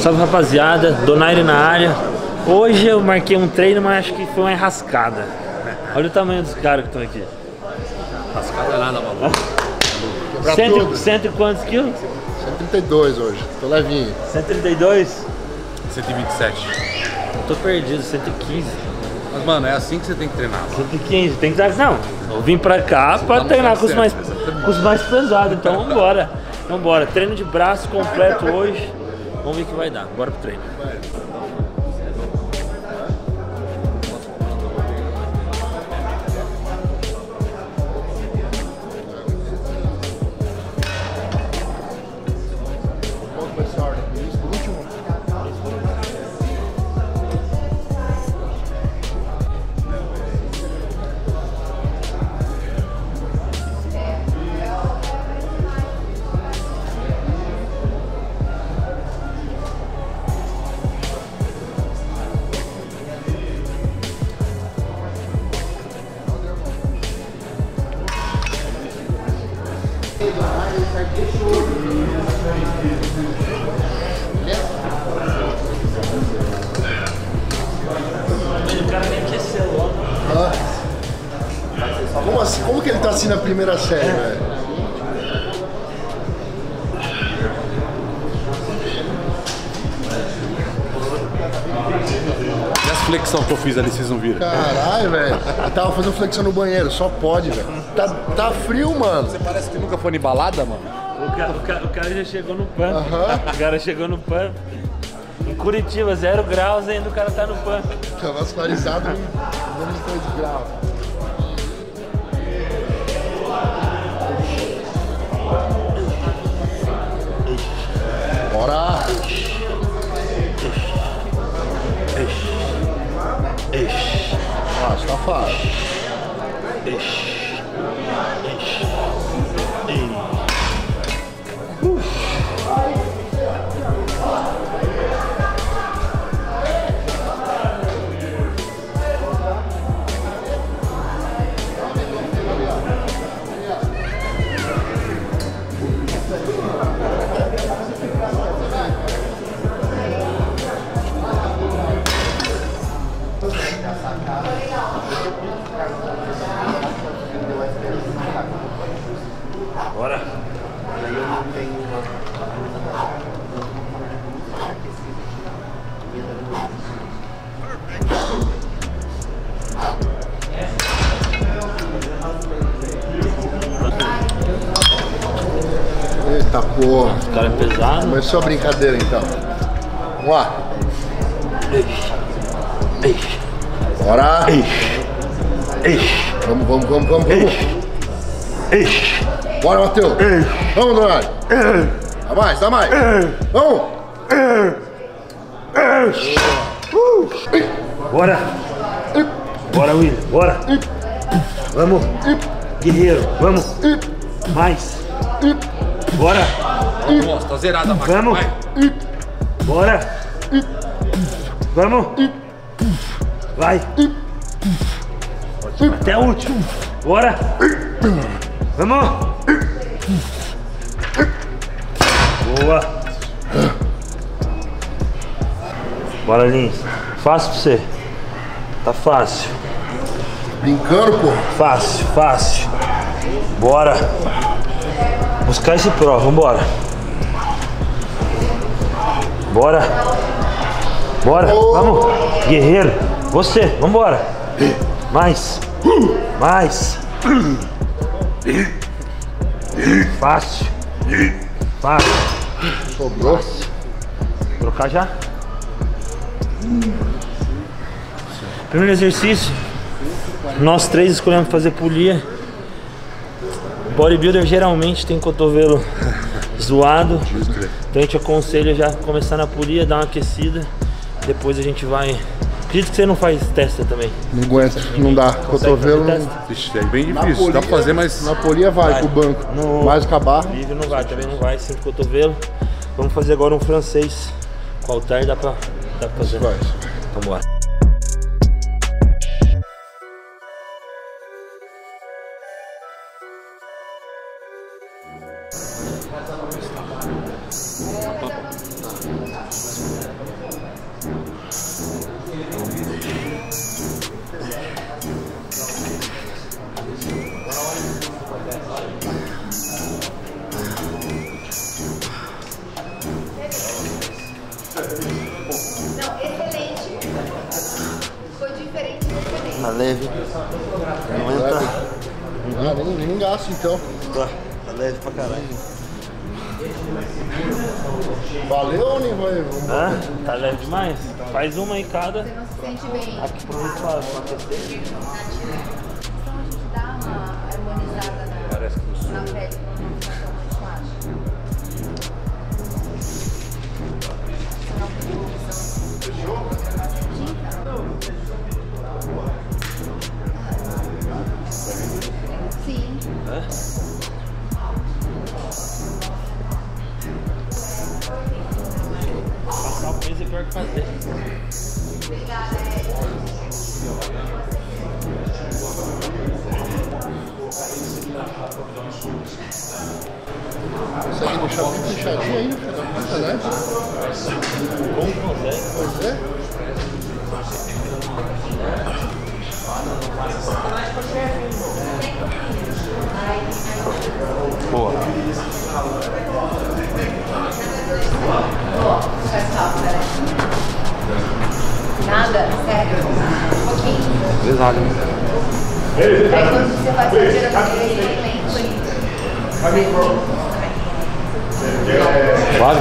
Salve rapaziada, Donaire na área. Hoje eu marquei um treino, mas acho que foi uma enrascada. Olha o tamanho dos caras que estão aqui. Enrascada nada, mano. Cento e quantos quilos? 132 hoje, tô levinho. 132? 127. Tô perdido, 115. Mas, mano, é assim que você tem que treinar. 115, tem que dar. Não, eu vim pra cá pra treinar com os mais pesados, então vambora. Vambora, treino de braço completo hoje. Vamos ver o que vai dar, bora pro treino. O cara nem aqueceu logo. Como assim? Como que ele tá assim na primeira série, velho? E as flexão que eu fiz ali, vocês não viram? Caralho, velho. Eu tava fazendo flexão no banheiro, só pode, velho. Tá frio, mano. Você parece que nunca foi em balada, mano. O cara já chegou no PAN. O cara chegou no PAN. Em Curitiba, 0 graus, ainda o cara tá no PAN. Tá vascularizado em menos 3 graus. Bora! Fácil, tá fácil. Bora. Eita porra. O cara é pesado. Começou a brincadeira então. Vamos lá. Bora! Vamos. Bora, Matheus! Vamos, Donai! Dá mais! Vamos! Bora! Bora, William, bora! Vamos! Guerreiro, vamos! Mais! Bora! Nossa, tá zerada a máquina. Vamos! Vai. Bora! Vamos! Vai! Até a última! Bora! Vamos! Boa! Bora, Lins. Fácil pra você. Tá fácil. Brincando, pô! Fácil. Bora! Buscar esse pro, vambora! Bora! Vamos! Guerreiro! Você, vambora! Mais! Fácil! Sobrou. Trocar já? Primeiro exercício, nós três escolhemos fazer polia. Bodybuilder geralmente tem cotovelo zoado, então a gente aconselha já começar na polia, dar uma aquecida. Depois a gente vai... Acredito que você não faz testa também. Não aguenta, não dá. Cotovelo. Vixe, é bem difícil. Dá pra fazer, mas... Na polia vai pro banco. Mais acabar. Livre não vai, também não vai, sem cotovelo. Vamos fazer agora um francês. Com halter dá pra fazer. Vai. Então bora. Tá leve. Não entra. Ah, nem gasto então. Tá leve pra caralho. Valeu ou nem vai? Hã? Tá leve demais? Faz uma em cada. Você não se sente bem. Aqui pro outro lado, pra aquecer. Então a gente dá uma harmonizada na pele, pra não ficar tão mais Sim. Passar o peso é pior que fazer. Obrigada, Consegue deixar bem fechadinho aí no filho da puta, né? Como consegue? Pois é. Boa. Nada, sério. Um pouquinho. Pesado. Aí quando você faz a tira ele é lento ainda. Vale?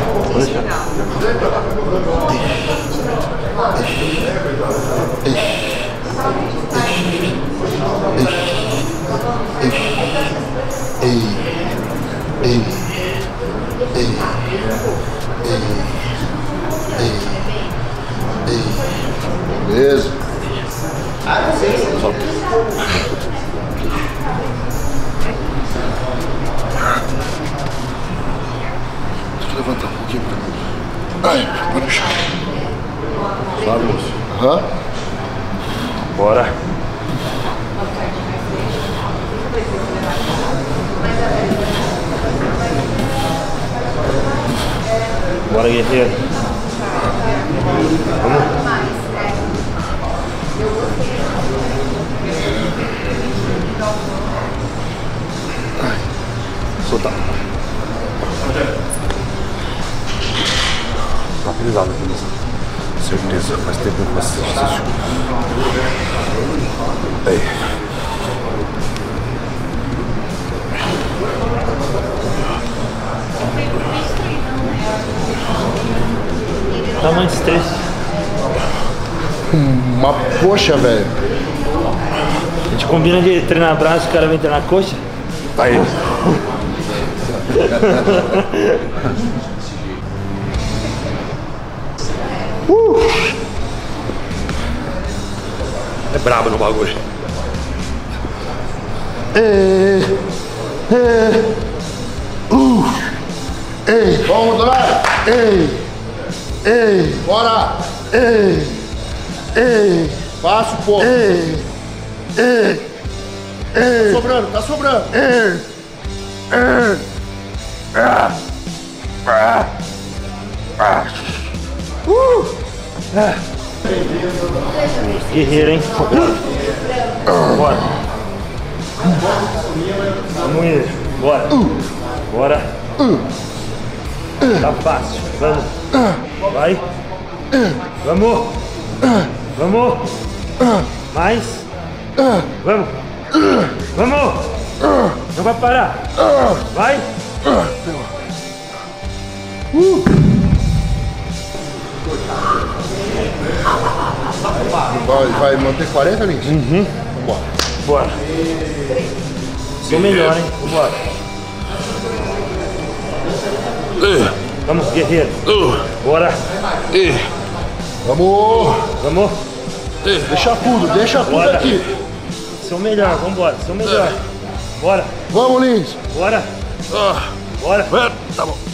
Beleza. Deixa eu levantar um pouquinho pra mim. Ai, pode deixar. Sabe, moço? Aham. Bora. Bora, guerreiro. Soltar. Tá pesado aqui, moço. Certeza, faz tempo que eu faço exercício. Aí. Dá mais estresse. Uma poxa, velho. A gente combina de treinar braço, o cara vem treinar coxa. Aí. É brabo no bagulho. Ei, vamos, Dourado. Ei, bora. Ei, passa um pouco. Tá sobrando, tá sobrando. Guerreiro, hein? Bora. Vamos ir. Bora. Bora. Tá fácil. Vamos. Vai. Vamos. Vamos. Mais. Vamos. Vamos. Não vai parar. Vai. Vai manter 40, Lins? Uhum. Vambora. Bora. Sou melhor, hein? Vambora. Vamos, guerreiro. Bora. Vamos. Vamos. Deixa tudo Bora. aqui. Sou melhor, vambora. Sou melhor. Bora. Vamos, Lins. Bora. Bora. Tá bom.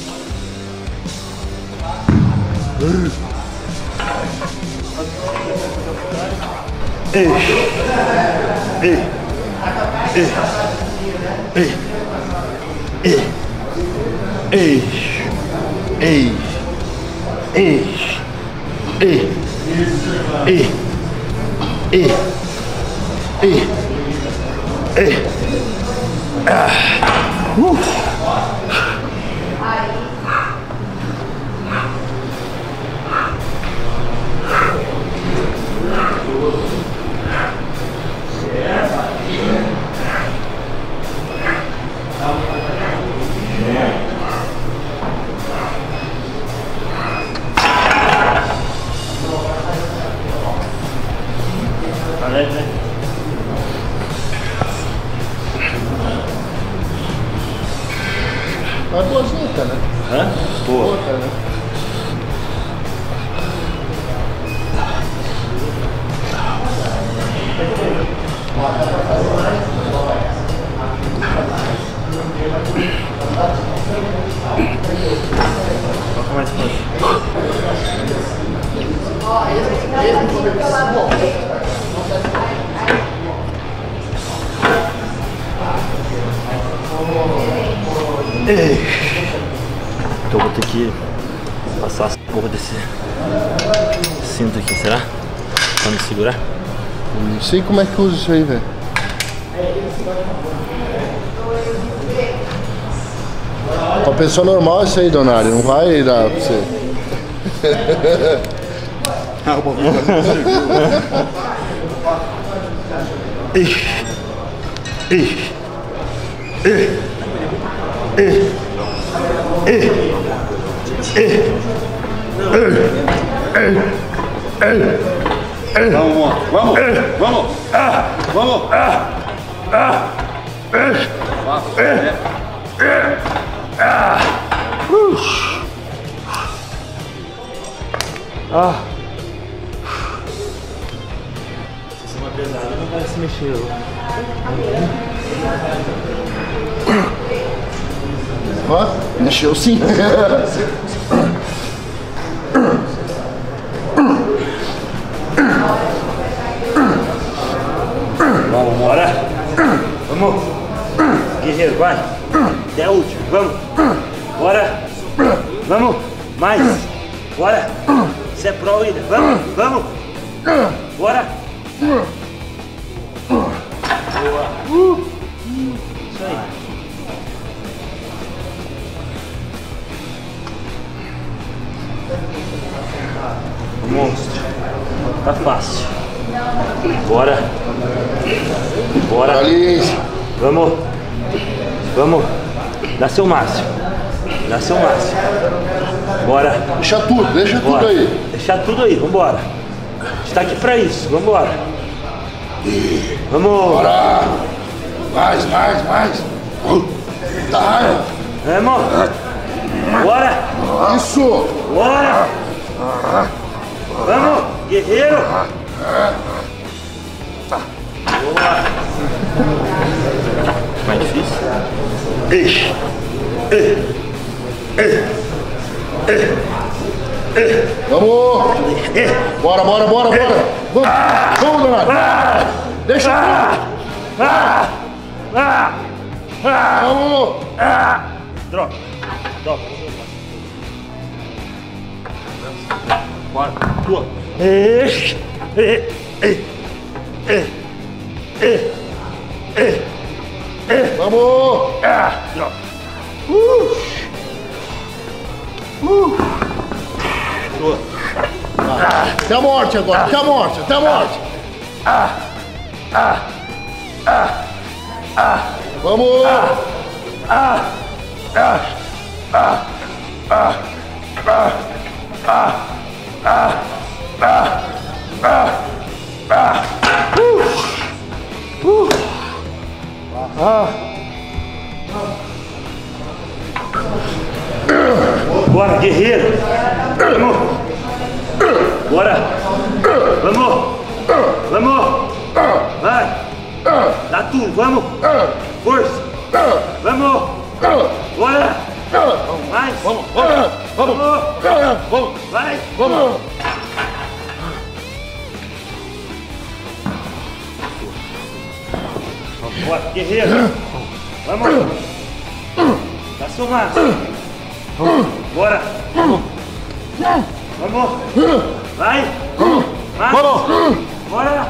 Ei. Ei. Ei. Ei. Ei. Ei. Ei. Ei. Mas boazinha, tá, né? Hã? Boa. Tá, né? Coloca mais forte. Então eu vou ter que passar essa porra desse cinto aqui, será? Pra me segurar? Não sei como é que usa isso aí, velho. Pra pessoa normal isso aí, Donário, não vai dar pra você. Se uma pesada não vai se mexer. Ó, mexeu sim. Vamos, bora. Vamos. Guerreiro, vai. Até a última. Vamos. Bora. Vamos. Mais. Bora. Isso é pro ainda. Vamos. Vamos. Bora. Boa. Isso aí. Monstro. Tá fácil. Bora. Bora. Ali. Vamos. Vamos. Dá seu máximo. Dá seu máximo. Bora. Deixa tudo Bora. aí. Deixar tudo aí. Vambora. A gente tá aqui pra isso. Vambora. Vamos. Bora. Mais. Tá raiva. Vamos. Bora. Isso. Bora. Vamos. Guerreiro. Boa. Mais difícil? Vamos. Bora. Vamos, Donário. Deixa tudo. Vamos. Droga. Bora. Tua. Vamos. Droga. Tua. Até a morte agora. Até a morte. Vamos. Bora, guerreiro. Vamos. Bora. Vamos. Vai. Dá tudo, vamos. Força. Vamos. Bora. Mais. Vamos. Vai. Bora, guerreiro. Vamos. Dá seu máximo. Bora. Vamos. Vai. Vai. Bora.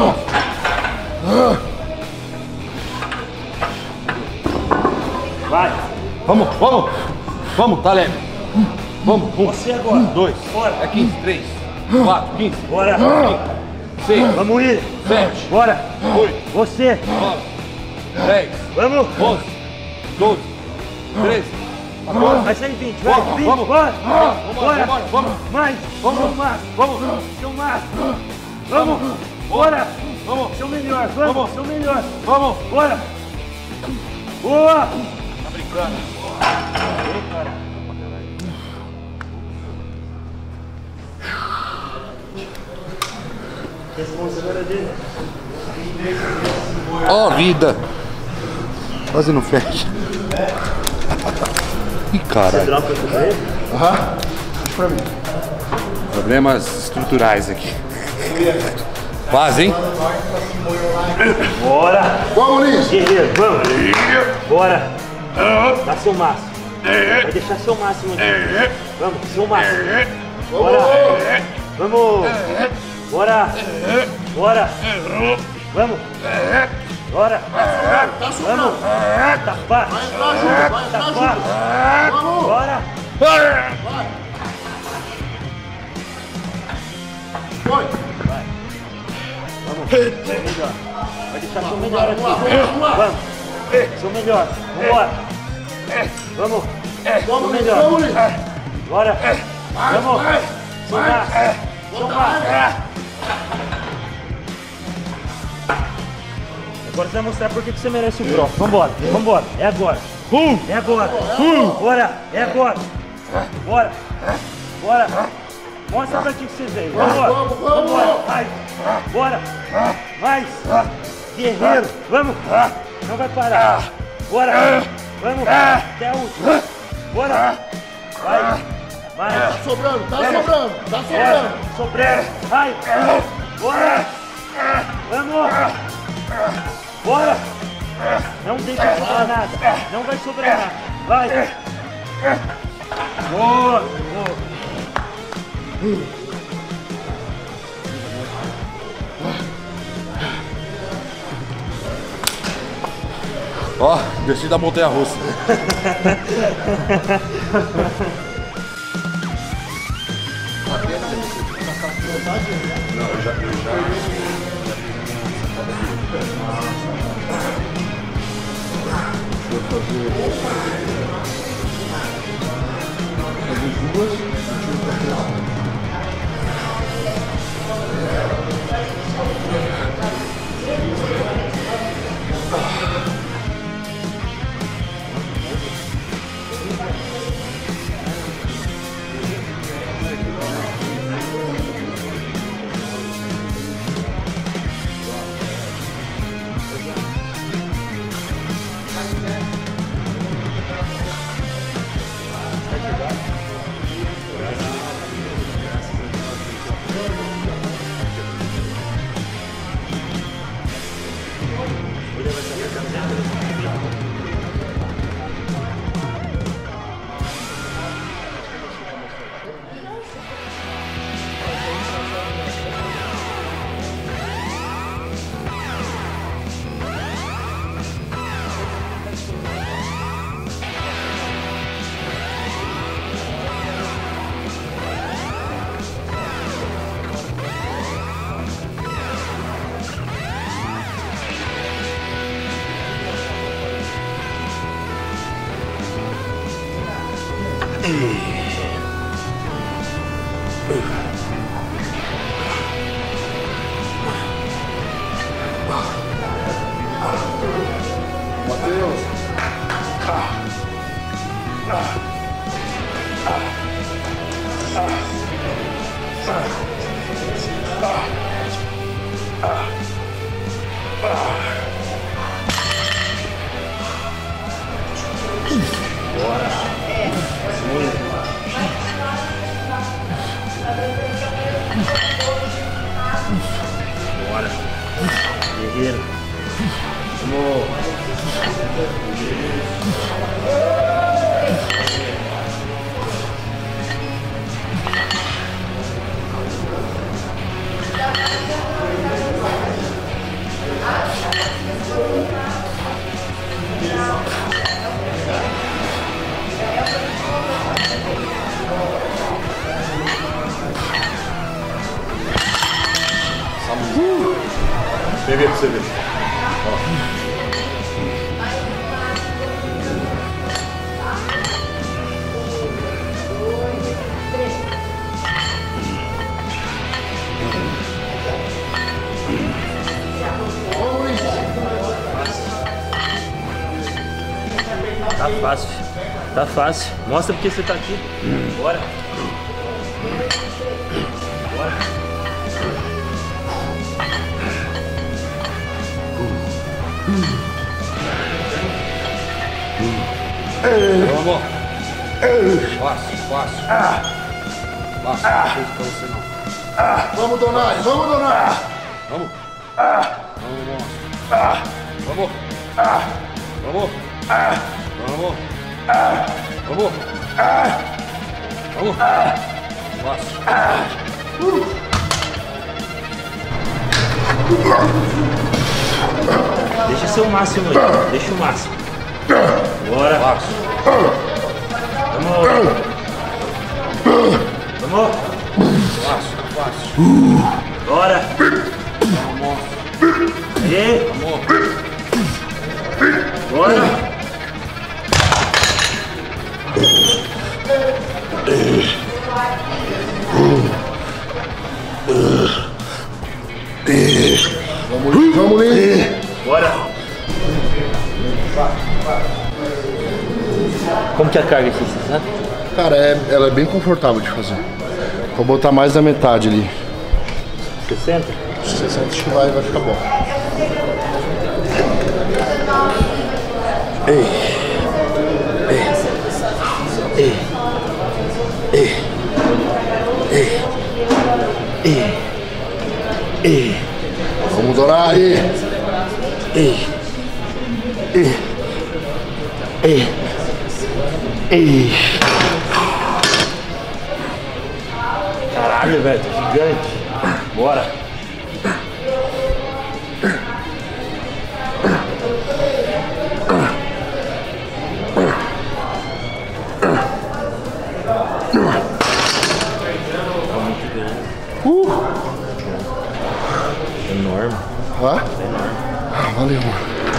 Vai. Vamos, tá leve. Vamos, Você agora. 2, Bora. é 15, 3, 4, 15, Bora. 6, Vamos ir. 7, Bora. 8, Você. 9, 10, Vamos. 11, 12, 13, 14. Vai sair 20. Vai. 20. Vamos. Bora. Bora. Mais. Vamos. Vamos. Seu máximo. Vamos. Bora. Vamos. Seu melhor. Vamos. Seu melhor. Vamos. Bora. Boa. Tá brincando. Ó, vida. Quase não fecha. Ih, caralho. Droga pra ele? Aham. Deixa pra mim. Problemas estruturais aqui. Quase, hein? Bora. Vamos, Liz. Guerreiro, vamos. Bora. Dá seu máximo. Vai deixar seu máximo aqui. Vamos, seu máximo. Bora. Vamos. Bora. Bora. Vamos. Bora. Tá sobrando. Vamos. Tá fácil. Vai entrar junto, vai Tá entrar fácil. junto. Vamos. Bora. Vai. Foi. Vamos. Seu melhor. Vai deixar seu melhor aqui. Vamos. Seu melhor. Vambora. Vamos. Vamos, Liz. melhor. Vamos, Liz. Bora. Vamos. Seu máximo. Seu máximo. Agora você vai mostrar por que você merece o Pro. Vambora, vambora, é agora. É agora. Bora, é agora. Bora, bora. Mostra pra que você veio. Vambora, vambora, vai. Bora, mais. Guerreiro, vamos. Não vai parar. Bora, vamos. Até a última. Bora, vai. Vai. Tá sobrando, tá sobrando, tá Bora, sobrando. sobrando. Vai. Bora. Vamos. Bora! Não deixa sobrar nada. Não vai sobrar nada. Vai! Boa! Boa! Ó, desci da montanha russa. Bora! Guerreiro! Vamos! Tá fácil. Tá fácil. Mostra porque você tá aqui. Bora. Bora. Vamos. Fácil. Fácil. Não fez pra você não. Vamos, Donai. Vamos, Donai. Vamos. Vamos, monstro. Vamos. Vamos. Vamos. Vamos. Vamos. Fácil. Deixa ser o máximo aí. Deixa o máximo. Bora. Fácil. Vamos. Vamos. Fácil. Bora. Vamos, monstro. Aê. Vamos. Bora. Vamos, Lin. Bora. Como que é a carga aqui, você sabe? Cara, ela é bem confortável de fazer. Vou botar mais da metade ali. 60? 60 acho que vai ficar bom. Vamos, Donai. Caralho, velho, gigante. Bora. Enorme. Hã? Valeu, mano.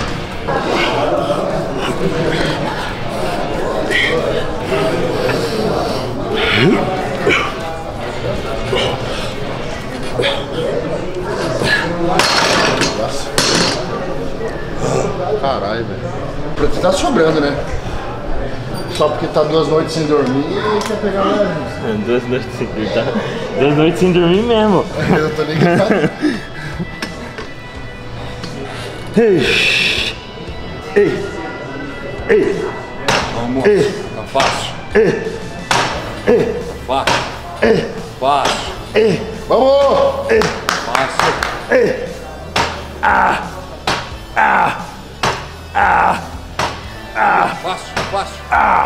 Caralho, velho. Pra ti tá sobrando, né? Só porque tá 2 noites sem dormir e quer pegar leve. 2 noites sem dormir, tá? 2 noites sem dormir mesmo. Eu tô ligado. Vamos. Tá fácil. Fácil. Fácil. Vamos! Fácil. Fácil.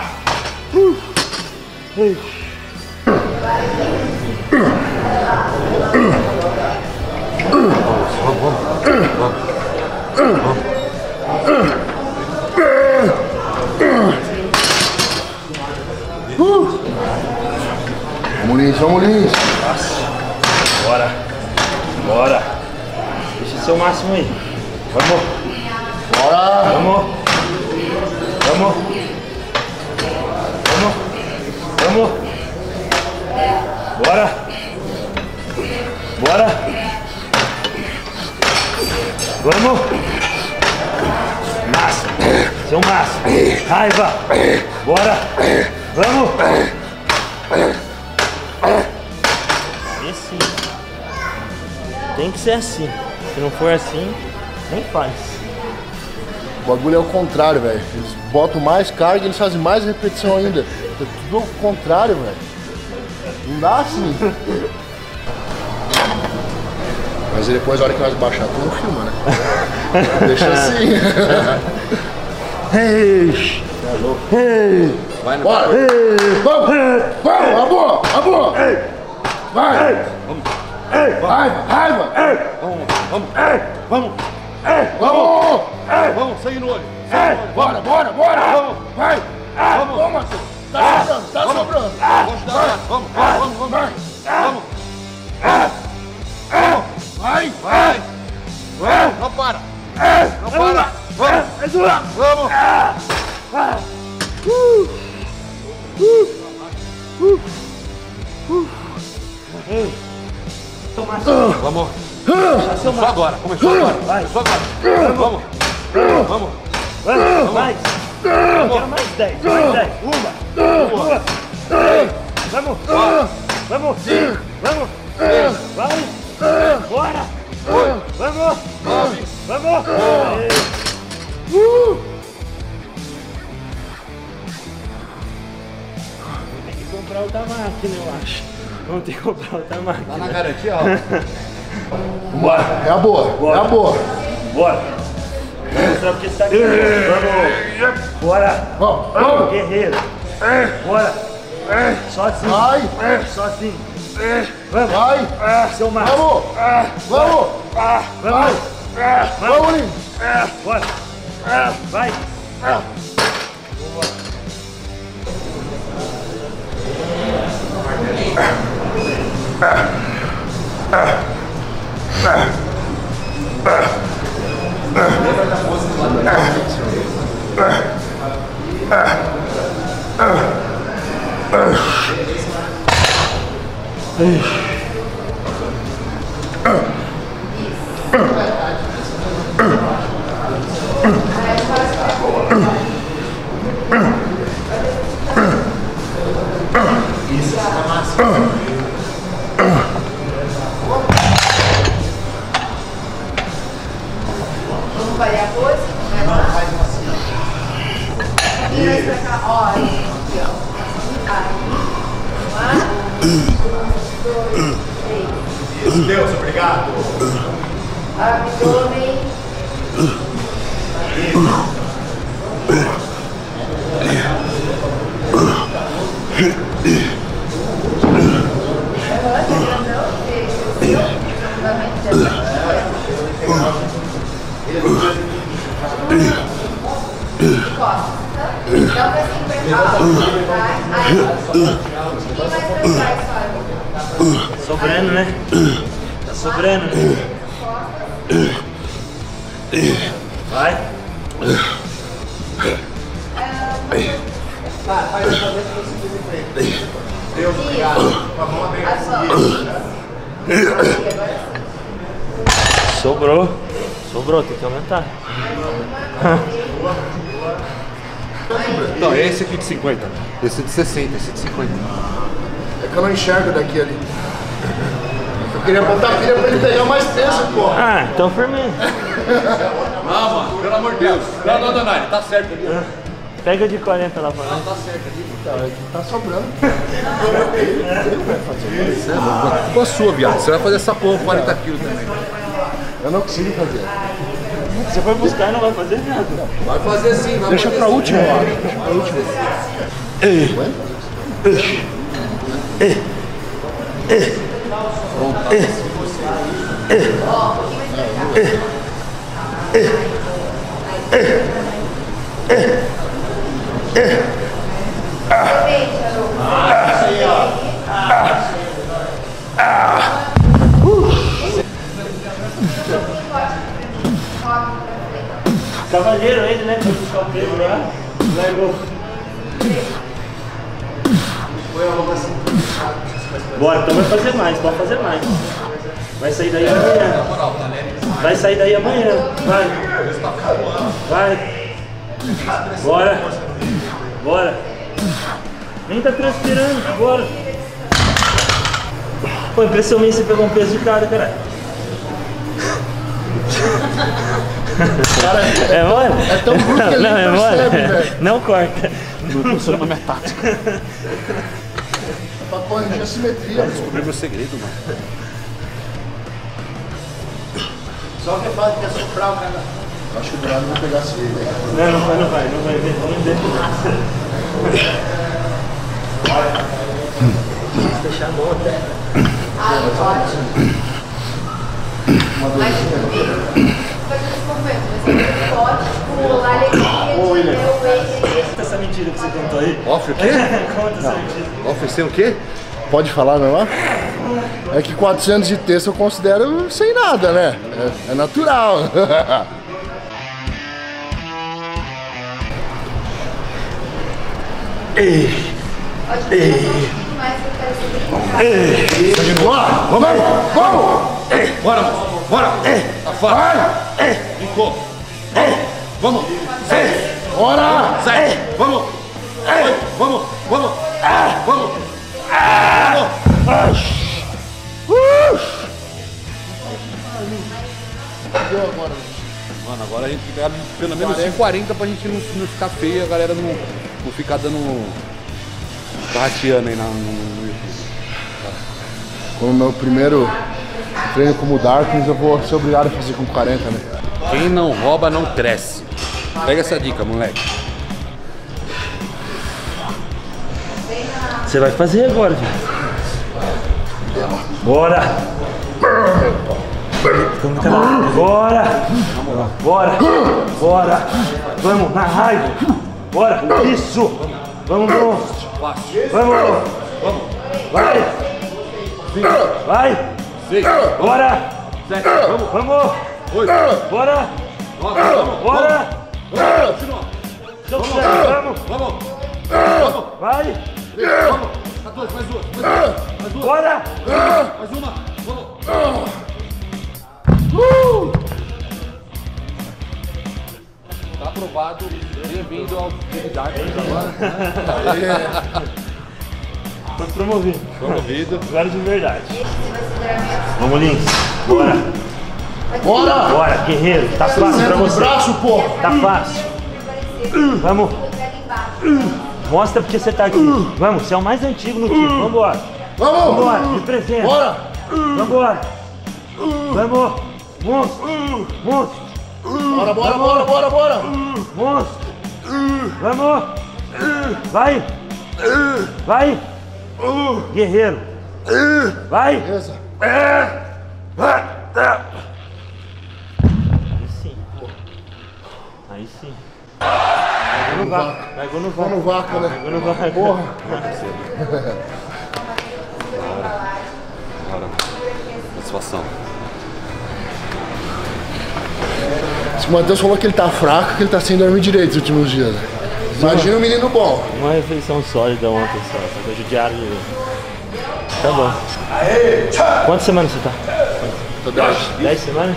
Vamos, Lins. Bora. Bora. Deixa ser o máximo aí. Vamos. Bora! Vamos. Vamos. Vamos. Vamos. Bora. Bora. Vamos. Máximo. Seu máximo. Raiva. Bora. Vamos. E assim. Tem que ser assim. Se não for assim, nem faz. O bagulho é o contrário, velho. Eles botam mais carga e eles fazem mais repetição ainda. É tudo ao contrário, velho. Não dá assim. Mas aí depois, a hora que nós baixar, tu não filma, né? Deixa assim. Ei! Ei! Vai no Bora! Vamos! Vamos! Amor! Vai! Raiva! Vamos. Vamos! Vamos, sangue no olho. Bora! Vamos. Vai! Vamos, Matheus! Tá sobrando! Vamos dar. Vamos. Vai! Não para! Vamos! Vamos! Começou agora! Vamos! Vai! Vamos! Vai! Quero mais 10, mais 10. Uma, duas, três. Vamos, vamos, vamos. Vai, bora. Vamos, vamos. Tem que comprar outra máquina, eu acho. Vamos ter que comprar outra máquina. Tá na garantia, ó. Bora. É a boa, é a boa. Bora. Vou mostrar porque você tá aqui. Vamos. Bora. Vamos. Guerreiro. Bora. Sozinho. Vai. Sozinho. Vamos. Vai. Seu máximo. Vamos. Vamos. Vamos, Lino. Bora. Vai. Vamos variar a pose? Vai lá. E mais pra cá, ó. Aqui, ó. Vai. Um, dois, três. Deus, obrigado. Abdômen. Dá pra se apertar, vai, aí, e mais pra trás, só. Sobrando, né? Tá sobrando. Vai. Deus, obrigado. Com a mão aberta. Sobrou. Sobrou, tem que aumentar. Não, esse aqui de 50. Esse de 60, esse de 50. É que eu não enxergo daqui ali. Eu queria botar a pilha pra ele pegar mais peso, porra. Ah, então firmeza. Não, mano, pelo amor de Deus. Não, ele tá certo ali. Pega de 40 lá pra nós. Tá certo ali. Tá sobrando. Culpa sua, viado. Você vai fazer essa porra com 40 quilos também. Eu não consigo fazer. Você foi buscar e não vai fazer nada. Vai fazer sim, vai Deixa fazer pra sim. última, eu acho. Deixa pra última. Cavaleiro ele, né? Foi buscar o peso lá. Largou. Bora, então vai fazer mais, pode fazer mais. Vai sair daí amanhã. Vai sair daí amanhã. Vai. Vai. Bora. Bora. Nem tá transpirando, bora. Pô, impressão minha, você pegou um peso de cada, caralho. É mole? É tão bruto que ele Não, nem é mole? percebe, velho. Não corta. Não funciona na minha tática. Pra corrigir a simetria. Descobri meu segredo, mano. Só que fala que é soprar o cara. Acho que o Brado vai pegar assim, velho. Não vai, não vai ver. Vamos ver. Deixar a mão até. Ah, pode. Mas fazer esse movimento, mas você pode pular alegria de ter o weight. Conta essa mentira que você contou aí. Ofre o quê? Conta essa mentira. Oferecer o quê? Pode falar, não é? É que 400 de texto eu considero sem nada, né? É natural. Pode pular um pouquinho mais que eu quero saber. Vamos! Bora, moço. Bora. Tá fácil. Ficou. Vamos. Bora! 7. Vamos! 8. Vamos! Vamos! Vamos! Deu agora. Mano, agora a gente quer pelo menos 40 pra gente não ficar feio e a galera não ficar dando. Rateando aí no YouTube. Como meu primeiro treino como Darkness, eu vou ser obrigado a fazer com 40, né? Quem não rouba não cresce. Pega essa dica, moleque. Você vai fazer agora, filho. Bora! Bora! Bora! Bora! Vamos, na raiva! Bora! Isso! Vamos, monstro! Vamos! Vai! Vai! Bora! 7. Vamos! Vamos! 8. Bora! 9. Vamos! Bora! Continua! Vamos! Vamos! Vamos! Vai! Vamos! 14, mais duas! Mais duas! Bora! Mais uma! Vamos! Tá aprovado. Bem-vindo ao Dark agora. Foi promovido. Promovido. Agora de verdade. Vamos, Lins. Bora! Bora! Bora, guerreiro. Tá fácil pra Senta no você. braço, pô! Tá fácil. Vamos. Mostra porque você tá aqui. Vamos, você é o mais antigo no time. Vambora. Vamos! Vambora, me presenta. Bora! Vambora. Vamos. Monstro. Monstro. Bora, bora, bora, bora, bora! Monstro. Vamos. Vai. Vai. Guerreiro. Vai. Beleza. Aí sim. Aí sim. Vai no vaca. Vai no vaca. Vamos vaca, né? Vai no vaca. Porra! Satisfação. Se o Matheus falou que ele tá fraco, que ele tá sem dormir direito nos últimos dias, né? Imagina um menino bom. Uma refeição sólida ontem só que hoje o diário de... Tá bom. Quantas semanas você tá? Tô 10. 10 semanas?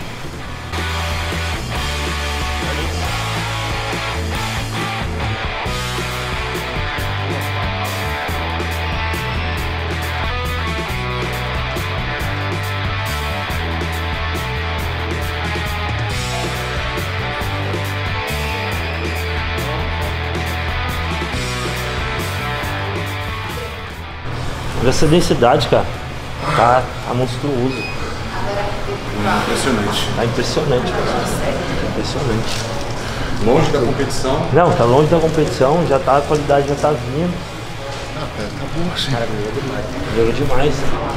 Essa densidade, cara, tá monstruoso. Impressionante. Tá impressionante, cara. Impressionante. Longe da competição. Não, tá longe da competição, já tá, a qualidade já tá vindo. Tá bom assim. Joga demais.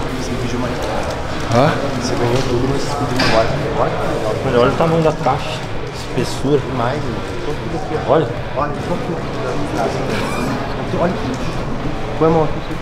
Hã? Você ganhou tudo, mas você pediu agora. Olha o tamanho da caixa, espessura. Mais, Olha. olha, só aqui. Olha aqui. Põe a mão aqui.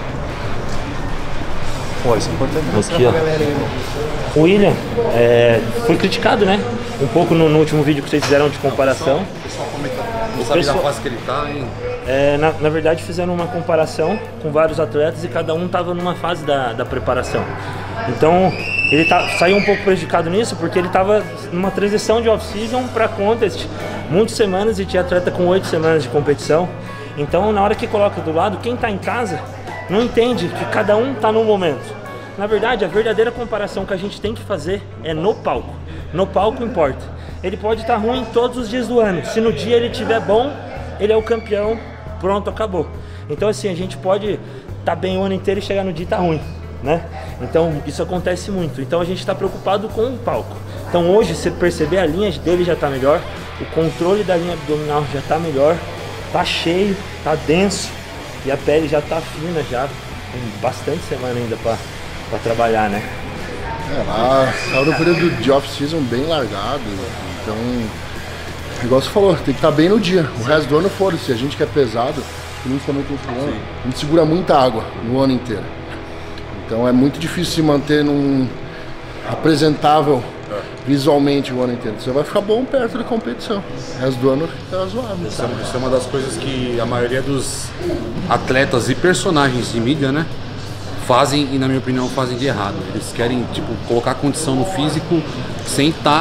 Pô, isso é importante. Aqui, ó. O William foi criticado, né? Um pouco no último vídeo que vocês fizeram de comparação. O pessoal comentando. Não sabe da fase que ele tá, hein? Na verdade fizeram uma comparação com vários atletas e cada um estava numa fase da preparação. Então ele saiu um pouco prejudicado nisso porque ele estava numa transição de off-season para contest, muitas semanas, e tinha atleta com 8 semanas de competição. Então na hora que coloca do lado, quem está em casa não entende que cada um está no momento. Na verdade, a verdadeira comparação que a gente tem que fazer é no palco. No palco importa. Ele pode estar ruim todos os dias do ano. Se no dia ele estiver bom, ele é o campeão. Pronto, acabou. Então assim, a gente pode estar bem o ano inteiro e chegar no dia e estar ruim, né? Então isso acontece muito. Então a gente está preocupado com o palco. Então hoje, você perceber, a linha dele já está melhor. O controle da linha abdominal já está melhor. Tá cheio, tá denso. E a pele já tá fina, já tem bastante semana ainda pra trabalhar, né? Lá saiu no período de off-season bem largado, então, igual você falou, tem que estar bem no dia. O resto do ano, foda-se, a gente que é pesado, que muitos também tem problema, a gente segura muita água no ano inteiro. Então é muito difícil se manter num apresentável visualmente o ano inteiro. Você vai ficar bom perto da competição. O resto do ano fica zoado. Isso é uma das coisas que a maioria dos atletas e personagens de mídia, né, fazem, e na minha opinião fazem de errado. Eles querem, tipo, colocar condição no físico sem estar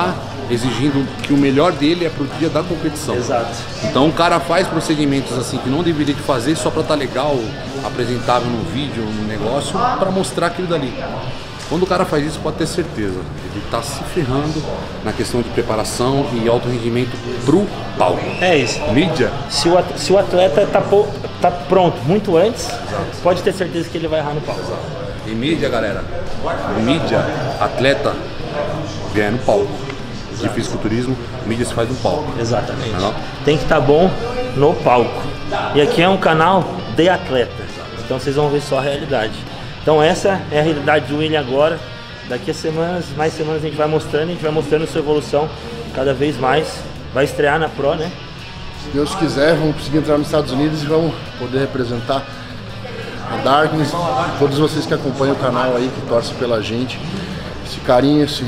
exigindo que o melhor dele é pro dia da competição. Exato. Então o cara faz procedimentos assim que não deveria de fazer só pra estar legal, apresentável no vídeo, no negócio, pra mostrar aquilo dali. Quando o cara faz isso, pode ter certeza, ele tá se ferrando na questão de preparação e alto rendimento pro palco. É isso. Mídia, Se o atleta tá pronto muito antes, pode ter certeza que ele vai errar no palco. e mídia, galera, mídia, atleta ganha no palco. De fisiculturismo, mídia se faz no palco. Exatamente. Não? Tem que estar bom no palco. E aqui é um canal de atleta. Então vocês vão ver só a realidade. Então essa é a realidade do William agora. Daqui a semanas, mais semanas a gente vai mostrando sua evolução cada vez mais. Vai estrear na Pro, né? Se Deus quiser, vamos conseguir entrar nos Estados Unidos e vamos poder representar a Darkness, todos vocês que acompanham o canal aí, que torcem pela gente. Esse carinho, esse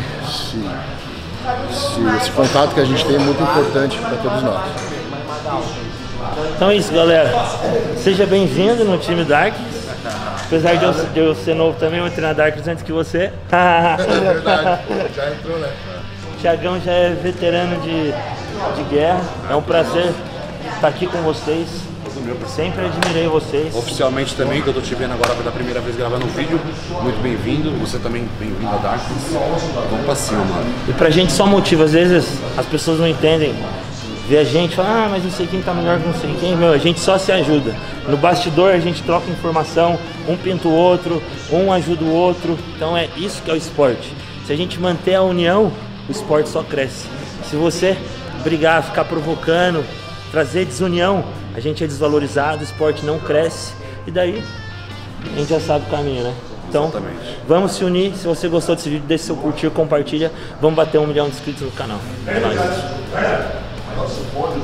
contato que a gente tem é muito importante para todos nós. Então é isso, galera. Seja bem-vindo no time Darkness. Apesar de eu ser novo também, eu entrei na Darkness antes que você. É verdade, já entrou, né? Thiagão já é veterano de guerra. É um prazer estar aqui com vocês. Sempre admirei vocês. Oficialmente também, que eu tô te vendo agora pela primeira vez gravando um vídeo, muito bem-vindo, você também bem-vindo a Darkness. Vamos pra cima, mano. E pra gente só motiva, às vezes as pessoas não entendem. Vê a gente, fala, mas não sei quem tá melhor que não sei quem. Meu, a gente só se ajuda. No bastidor a gente troca informação, um pinta o outro, um ajuda o outro. Então é isso que é o esporte. Se a gente manter a união, o esporte só cresce. Se você brigar, ficar provocando, trazer desunião, a gente é desvalorizado, o esporte não cresce. E daí a gente já sabe o caminho, né? Então, Exatamente. vamos se unir. Se você gostou desse vídeo, deixe seu curtir, compartilha. Vamos bater 1 milhão de inscritos no canal. É nóis.